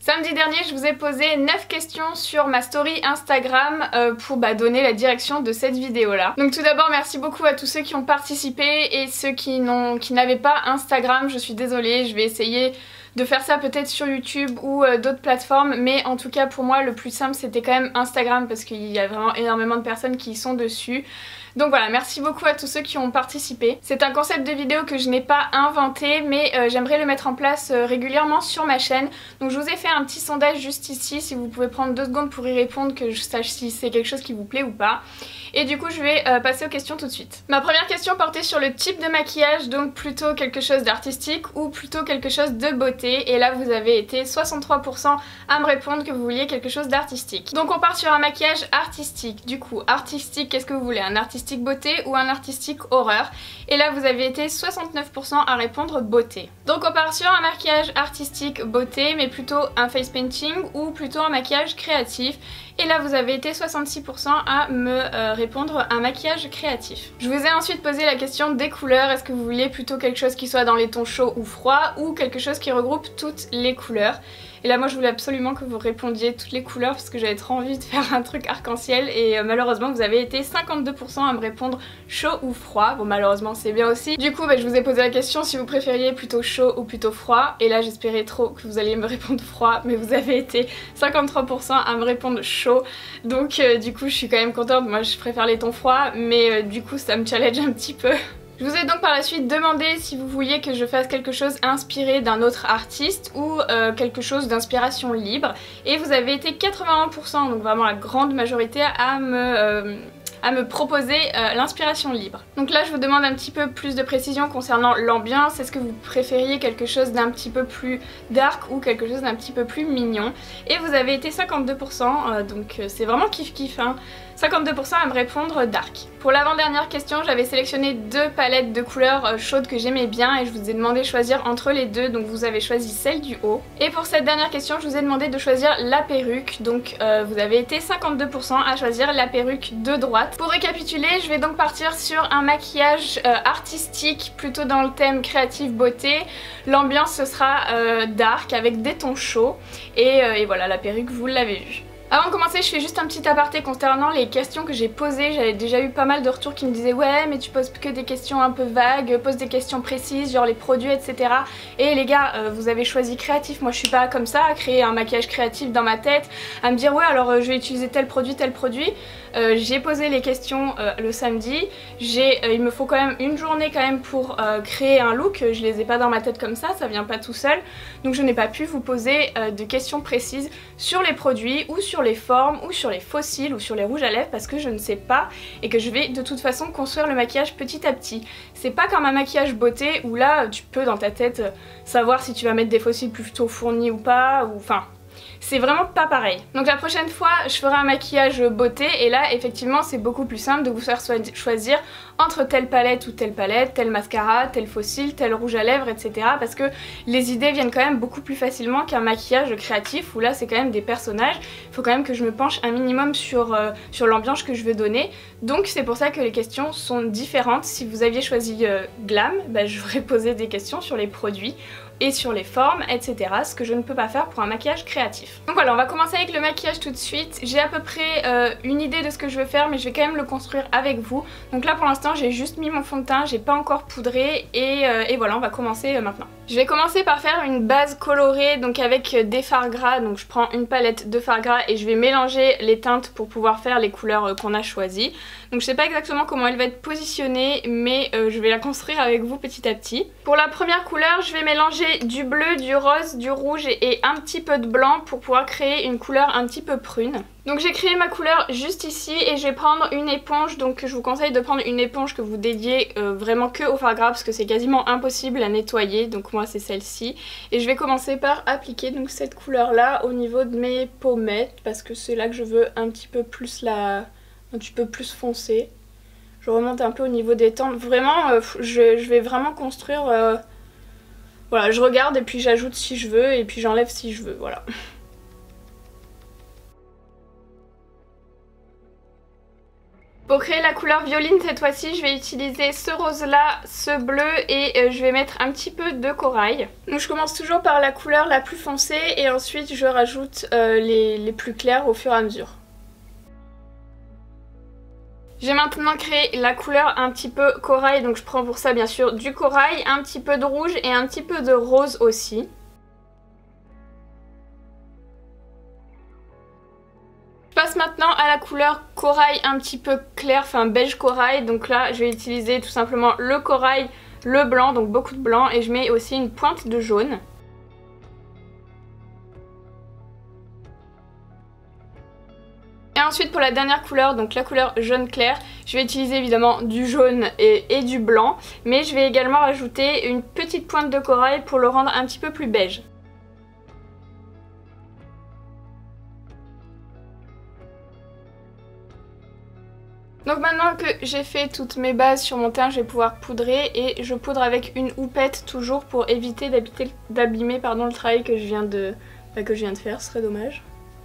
Samedi dernier, je vous ai posé 9 questions sur ma story Instagram pour donner la direction de cette vidéo là. Donc tout d'abord, merci beaucoup à tous ceux qui ont participé et ceux qui n'avaient pas Instagram. Je suis désolée, je vais essayer de faire ça peut-être sur YouTube ou d'autres plateformes, mais en tout cas pour moi le plus simple c'était quand même Instagram parce qu'il y a vraiment énormément de personnes qui y sont dessus. Donc voilà, merci beaucoup à tous ceux qui ont participé. C'est un concept de vidéo que je n'ai pas inventé, mais j'aimerais le mettre en place régulièrement sur ma chaîne. Donc je vous ai fait un petit sondage juste ici, si vous pouvez prendre 2 secondes pour y répondre, que je sache si c'est quelque chose qui vous plaît ou pas. Et du coup je vais passer aux questions tout de suite. Ma première question portait sur le type de maquillage, donc plutôt quelque chose d'artistique ou plutôt quelque chose de beauté. Et là vous avez été 63% à me répondre que vous vouliez quelque chose d'artistique. Donc on part sur un maquillage artistique. Du coup, artistique, qu'est-ce que vous voulez? Un artistique beauté ou un artistique horreur? Et là vous avez été 69% à répondre beauté. Donc on part sur un maquillage artistique beauté, mais plutôt un face painting ou plutôt un maquillage créatif. Et là vous avez été 66% à me répondre un maquillage créatif. Je vous ai ensuite posé la question des couleurs. Est-ce que vous vouliez plutôt quelque chose qui soit dans les tons chauds ou froids ou quelque chose qui regroupe toutes les couleurs? Et là moi je voulais absolument que vous répondiez toutes les couleurs parce que j'avais trop envie de faire un truc arc-en-ciel et malheureusement vous avez été 52% à me répondre chaud ou froid. Bon malheureusement c'est bien aussi. Du coup je vous ai posé la question si vous préfériez plutôt chaud ou plutôt froid, et là j'espérais trop que vous alliez me répondre froid, mais vous avez été 53% à me répondre chaud. Donc du coup je suis quand même contente, moi je préfère les tons froids, mais du coup ça me challenge un petit peu. Je vous ai donc par la suite demandé si vous vouliez que je fasse quelque chose inspiré d'un autre artiste ou quelque chose d'inspiration libre, et vous avez été 81%, donc vraiment la grande majorité, à me proposer l'inspiration libre. Donc là je vous demande un petit peu plus de précision concernant l'ambiance. Est-ce que vous préfériez quelque chose d'un petit peu plus dark ou quelque chose d'un petit peu plus mignon? Et vous avez été 52%, donc c'est vraiment kiff kiff hein. 52% à me répondre dark. Pour l'avant-dernière question, j'avais sélectionné 2 palettes de couleurs chaudes que j'aimais bien et je vous ai demandé de choisir entre les deux, donc vous avez choisi celle du haut. Et pour cette dernière question, je vous ai demandé de choisir la perruque, donc vous avez été 52% à choisir la perruque de droite. Pour récapituler, je vais donc partir sur un maquillage artistique plutôt dans le thème créatif beauté. L'ambiance ce sera dark avec des tons chauds et voilà, la perruque vous l'avez vue. Avant de commencer, je fais juste un petit aparté concernant les questions que j'ai posées. J'avais déjà eu pas mal de retours qui me disaient ouais mais tu poses que des questions un peu vagues, pose des questions précises genre les produits etc. Et les gars, vous avez choisi créatif, moi je suis pas comme ça à créer un maquillage créatif dans ma tête, à me dire ouais alors je vais utiliser tel produit. J'ai posé les questions le samedi, il me faut quand même une journée quand même pour créer un look, je les ai pas dans ma tête comme ça vient pas tout seul, donc je n'ai pas pu vous poser de questions précises sur les produits ou sur les formes ou sur les faux cils ou sur les rouges à lèvres parce que je ne sais pas et que je vais de toute façon construire le maquillage petit à petit. C'est pas comme un maquillage beauté où là tu peux dans ta tête savoir si tu vas mettre des faux cils plutôt fournis ou pas, ou enfin... c'est vraiment pas pareil. Donc la prochaine fois je ferai un maquillage beauté et là effectivement c'est beaucoup plus simple de vous faire choisir entre telle palette ou telle palette, tel mascara, tel faux cils, tel rouge à lèvres etc. parce que les idées viennent quand même beaucoup plus facilement qu'un maquillage créatif où là c'est quand même des personnages. Il faut quand même que je me penche un minimum sur l'ambiance que je veux donner. Donc c'est pour ça que les questions sont différentes. Si vous aviez choisi glam, je vous aurais posé des questions sur les produits et sur les formes etc, ce que je ne peux pas faire pour un maquillage créatif. Donc voilà, on va commencer avec le maquillage tout de suite. J'ai à peu près une idée de ce que je veux faire mais je vais quand même le construire avec vous. Donc là pour l'instant j'ai juste mis mon fond de teint, j'ai pas encore poudré et voilà, on va commencer maintenant. Je vais commencer par faire une base colorée donc avec des fards gras, donc je prends une palette de fards gras et je vais mélanger les teintes pour pouvoir faire les couleurs qu'on a choisies. Donc je sais pas exactement comment elle va être positionnée mais je vais la construire avec vous petit à petit. Pour la première couleur je vais mélanger du bleu, du rose, du rouge et un petit peu de blanc pour pouvoir créer une couleur un petit peu prune. Donc j'ai créé ma couleur juste ici et je vais prendre une éponge, donc je vous conseille de prendre une éponge que vous dédiez vraiment que au fard gras parce que c'est quasiment impossible à nettoyer, donc moi c'est celle-ci. Et je vais commencer par appliquer donc cette couleur là au niveau de mes pommettes parce que c'est là que je veux un petit peu plus foncé. Je remonte un peu au niveau des teintes, vraiment je vais vraiment construire, voilà, je regarde et puis j'ajoute si je veux et puis j'enlève si je veux, voilà. Pour créer la couleur violine cette fois-ci, je vais utiliser ce rose là, ce bleu et je vais mettre un petit peu de corail. Donc je commence toujours par la couleur la plus foncée et ensuite je rajoute les plus clairs au fur et à mesure. J'ai maintenant créé la couleur un petit peu corail, donc je prends pour ça bien sûr du corail, un petit peu de rouge et un petit peu de rose aussi. Je passe maintenant à la couleur corail un petit peu clair, enfin beige corail, donc là je vais utiliser tout simplement le corail, le blanc, donc beaucoup de blanc, et je mets aussi une pointe de jaune. Et ensuite pour la dernière couleur, donc la couleur jaune clair, je vais utiliser évidemment du jaune et du blanc, mais je vais également rajouter une petite pointe de corail pour le rendre un petit peu plus beige. Donc maintenant que j'ai fait toutes mes bases sur mon teint, je vais pouvoir poudrer et je poudre avec une houppette toujours pour éviter d'abîmer le travail que je viens de faire, ce serait dommage.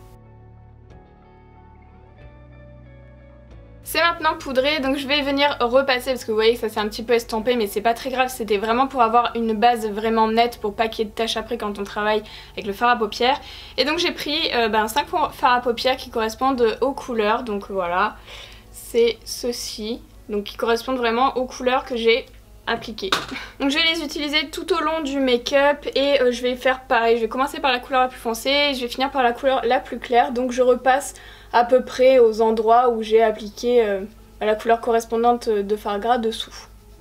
C'est maintenant poudré, donc je vais venir repasser parce que vous voyez que ça s'est un petit peu estompé, mais c'est pas très grave, c'était vraiment pour avoir une base vraiment nette pour pas qu'il y ait de taches après quand on travaille avec le fard à paupières. Et donc j'ai pris 5 fards à paupières qui correspondent aux couleurs, donc voilà. C'est ceux-ci, donc qui correspondent vraiment aux couleurs que j'ai appliquées. Donc je vais les utiliser tout au long du make-up et je vais faire pareil, je vais commencer par la couleur la plus foncée et je vais finir par la couleur la plus claire, donc je repasse à peu près aux endroits où j'ai appliqué la couleur correspondante de fard gras dessous.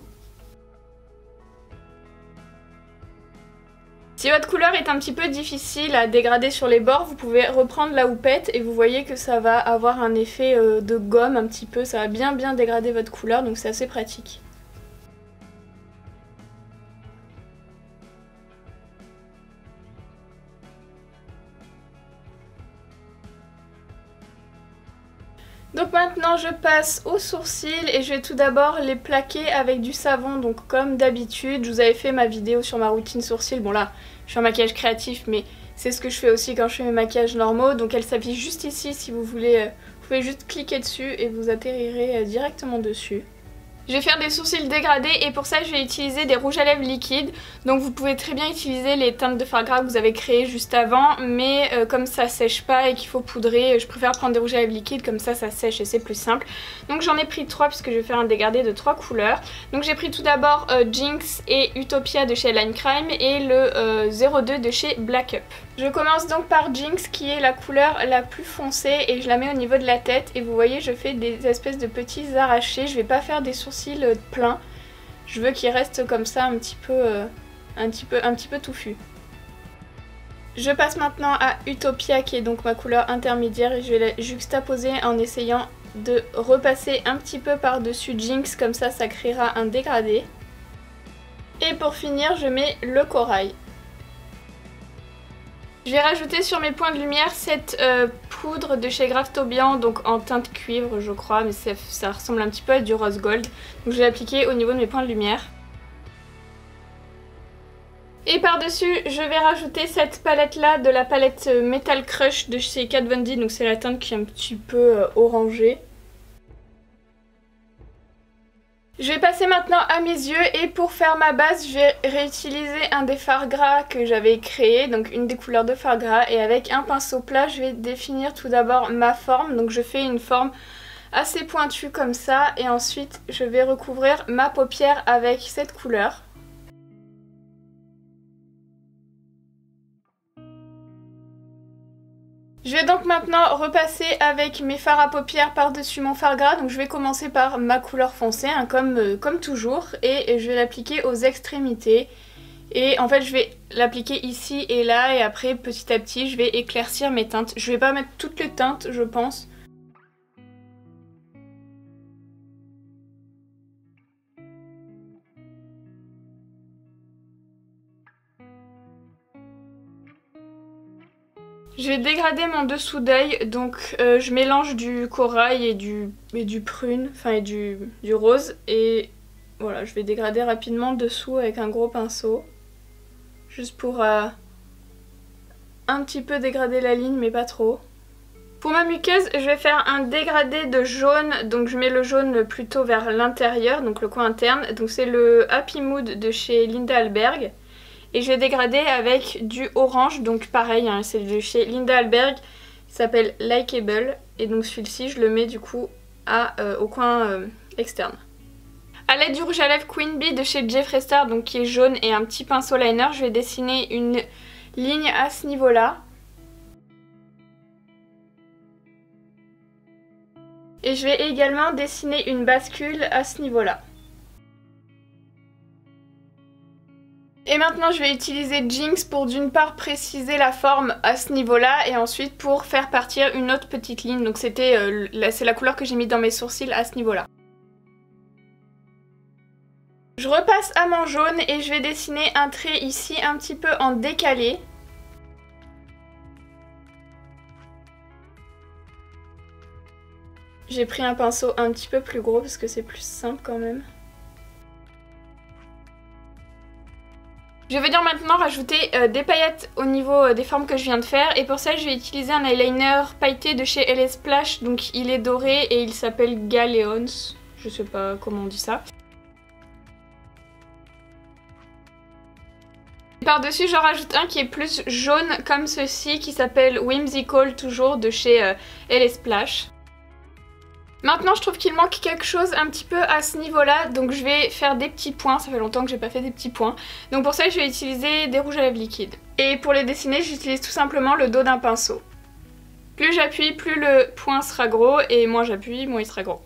Si votre couleur est un petit peu difficile à dégrader sur les bords, vous pouvez reprendre la houppette et vous voyez que ça va avoir un effet de gomme un petit peu, ça va bien dégrader votre couleur, donc c'est assez pratique. Donc maintenant je passe aux sourcils et je vais tout d'abord les plaquer avec du savon, donc comme d'habitude. Je vous avais fait ma vidéo sur ma routine sourcils, bon là je fais un maquillage créatif mais c'est ce que je fais aussi quand je fais mes maquillages normaux, donc elle s'affiche juste ici si vous voulez, vous pouvez juste cliquer dessus et vous atterrirez directement dessus. Je vais faire des sourcils dégradés et pour ça je vais utiliser des rouges à lèvres liquides. Donc vous pouvez très bien utiliser les teintes de fard gras que vous avez créées juste avant, mais comme ça sèche pas et qu'il faut poudrer, je préfère prendre des rouges à lèvres liquides, comme ça sèche et c'est plus simple. Donc j'en ai pris 3 puisque je vais faire un dégradé de 3 couleurs. Donc j'ai pris tout d'abord Jinx et Utopia de chez Line Crime et le 02 de chez Black Up. Je commence donc par Jinx qui est la couleur la plus foncée et je la mets au niveau de la tête et vous voyez je fais des espèces de petits arrachés, je vais pas faire des sourcils pleins, je veux qu'ils restent comme ça un petit peu touffus. Je passe maintenant à Utopia qui est donc ma couleur intermédiaire et je vais la juxtaposer en essayant de repasser un petit peu par dessus Jinx, comme ça ça créera un dégradé. Et pour finir je mets le corail. Je vais rajouter sur mes points de lumière cette poudre de chez Graftobian, donc en teinte cuivre je crois, mais ça ressemble un petit peu à du rose gold. Donc je vais l'appliquer au niveau de mes points de lumière. Et par-dessus je vais rajouter cette palette là de la palette Metal Crush de chez Kat Von D, donc c'est la teinte qui est un petit peu orangée. Je vais passer maintenant à mes yeux et pour faire ma base je vais réutiliser un des fards gras que j'avais créé, donc une des couleurs de fard gras, et avec un pinceau plat je vais définir tout d'abord ma forme. Donc je fais une forme assez pointue comme ça et ensuite je vais recouvrir ma paupière avec cette couleur. Je vais donc maintenant repasser avec mes fards à paupières par-dessus mon fard gras. Donc je vais commencer par ma couleur foncée, hein, comme toujours, et je vais l'appliquer aux extrémités. Et en fait je vais l'appliquer ici et là et après petit à petit je vais éclaircir mes teintes. Je vais pas mettre toutes les teintes je pense. Je vais dégrader mon dessous d'œil, donc je mélange du corail et du prune, enfin et du rose, et voilà, je vais dégrader rapidement dessous avec un gros pinceau, juste pour un petit peu dégrader la ligne mais pas trop. Pour ma muqueuse, je vais faire un dégradé de jaune, donc je mets le jaune plutôt vers l'intérieur, donc le coin interne. Donc c'est le Happy Mood de chez Linda Alberg. Et je vais dégrader avec du orange, donc pareil, hein, c'est de chez Linda Alberg, il s'appelle Likeable. Et donc celui-ci, je le mets du coup au coin externe. A l'aide du rouge à lèvres Queen Bee de chez Jeffree Star, donc qui est jaune, et un petit pinceau liner, je vais dessiner une ligne à ce niveau-là. Et je vais également dessiner une bascule à ce niveau-là. Et maintenant je vais utiliser Jinx pour d'une part préciser la forme à ce niveau-là et ensuite pour faire partir une autre petite ligne. Donc c'est la couleur que j'ai mis dans mes sourcils à ce niveau-là. Je repasse à mon jaune et je vais dessiner un trait ici un petit peu en décalé. J'ai pris un pinceau un petit peu plus gros parce que c'est plus simple quand même. Je vais venir maintenant rajouter des paillettes au niveau des formes que je viens de faire. Et pour ça, je vais utiliser un eyeliner pailleté de chez LA Splash. Donc il est doré et il s'appelle Galeons. Je sais pas comment on dit ça. Par-dessus, j'en rajoute un qui est plus jaune comme ceci qui s'appelle Whimsical, toujours de chez LA Splash. Maintenant je trouve qu'il manque quelque chose un petit peu à ce niveau-là, donc je vais faire des petits points, ça fait longtemps que j'ai pas fait des petits points. Donc pour ça je vais utiliser des rouges à lèvres liquides. Et pour les dessiner j'utilise tout simplement le dos d'un pinceau. Plus j'appuie, plus le point sera gros, et moins j'appuie, moins il sera gros.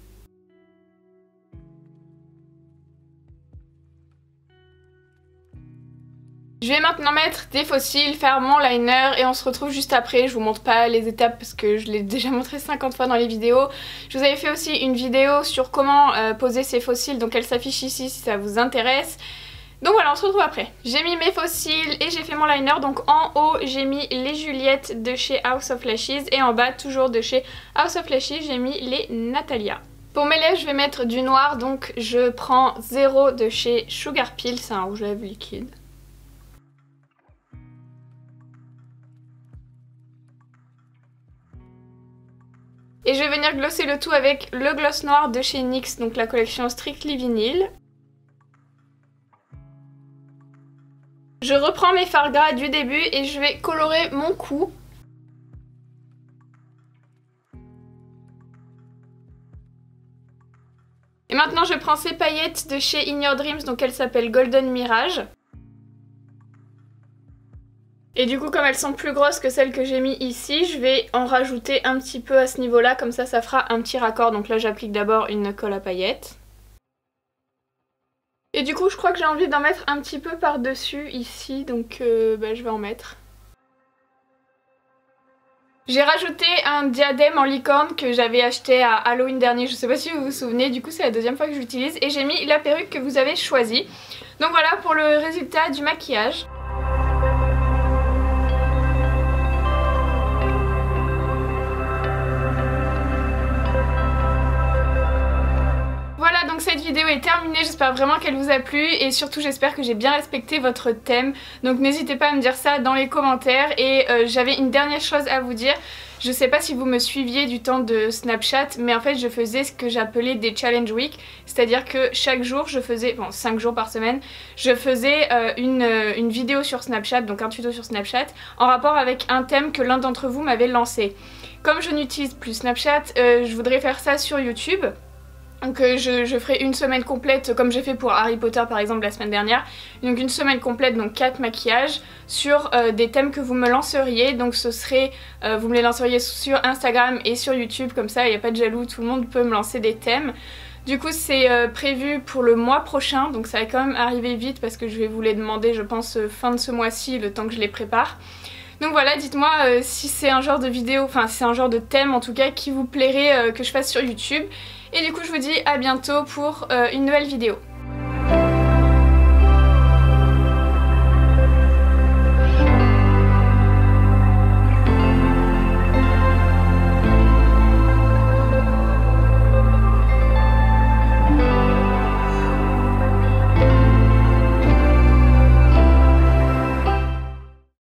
Je vais maintenant mettre des faux cils, faire mon liner et on se retrouve juste après. Je vous montre pas les étapes parce que je l'ai déjà montré 50 fois dans les vidéos. Je vous avais fait aussi une vidéo sur comment poser ces faux cils, donc elle s'affiche ici si ça vous intéresse. Donc voilà, on se retrouve après. J'ai mis mes faux cils et j'ai fait mon liner. Donc en haut j'ai mis les Juliettes de chez House of Lashes et en bas toujours de chez House of Lashes j'ai mis les Natalia. Pour mes lèvres je vais mettre du noir, donc je prends 0 de chez Sugar Peel, c'est un rouge à lèvres liquide. Et je vais venir glosser le tout avec le gloss noir de chez NYX, donc la collection Strictly Vinyl. Je reprends mes fards gras du début et je vais colorer mon cou. Et maintenant je prends ces paillettes de chez In Your Dreams, donc elles s'appellent Golden Mirage. Et du coup comme elles sont plus grosses que celles que j'ai mis ici, je vais en rajouter un petit peu à ce niveau-là, comme ça ça fera un petit raccord. Donc là j'applique d'abord une colle à paillettes. Et du coup je crois que j'ai envie d'en mettre un petit peu par-dessus ici, donc je vais en mettre. J'ai rajouté un diadème en licorne que j'avais acheté à Halloween dernier, je sais pas si vous vous souvenez, du coup c'est la deuxième fois que je l'utilise. Et j'ai mis la perruque que vous avez choisie. Donc voilà pour le résultat du maquillage. Voilà, donc cette vidéo est terminée, j'espère vraiment qu'elle vous a plu et surtout j'espère que j'ai bien respecté votre thème. Donc n'hésitez pas à me dire ça dans les commentaires. Et j'avais une dernière chose à vous dire. Je sais pas si vous me suiviez du temps de Snapchat, mais en fait je faisais ce que j'appelais des challenge week. C'est-à-dire que chaque jour je faisais, bon 5 jours par semaine, je faisais une vidéo sur Snapchat, donc un tuto sur Snapchat, en rapport avec un thème que l'un d'entre vous m'avait lancé. Comme je n'utilise plus Snapchat, je voudrais faire ça sur YouTube. Donc je ferai une semaine complète comme j'ai fait pour Harry Potter par exemple la semaine dernière. Donc une semaine complète, donc 4 maquillages sur des thèmes que vous me lanceriez. Donc ce serait, vous me les lanceriez sur Instagram et sur YouTube, comme ça il n'y a pas de jaloux, tout le monde peut me lancer des thèmes. Du coup c'est prévu pour le mois prochain, donc ça va quand même arriver vite parce que je vais vous les demander je pense fin de ce mois-ci, le temps que je les prépare. Donc voilà, dites-moi si c'est un genre de vidéo, enfin si c'est un genre de thème en tout cas qui vous plairait que je fasse sur YouTube. Et du coup je vous dis à bientôt pour une nouvelle vidéo.